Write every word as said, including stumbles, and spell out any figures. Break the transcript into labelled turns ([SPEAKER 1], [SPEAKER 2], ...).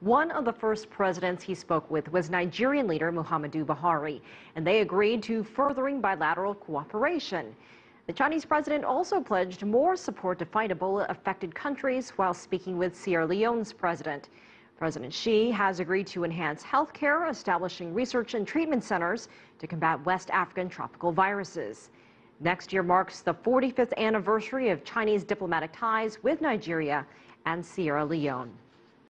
[SPEAKER 1] One of the first presidents he spoke with was Nigerian leader Muhammadu Buhari, and they agreed to furthering bilateral cooperation. The Chinese president also pledged more support to fight Ebola-affected countries while speaking with Sierra Leone's president. President Xi has agreed to enhance health care, establishing research and treatment centers to combat West African tropical viruses. Next year marks the forty-fifth anniversary of Chinese diplomatic ties with Nigeria and Sierra Leone.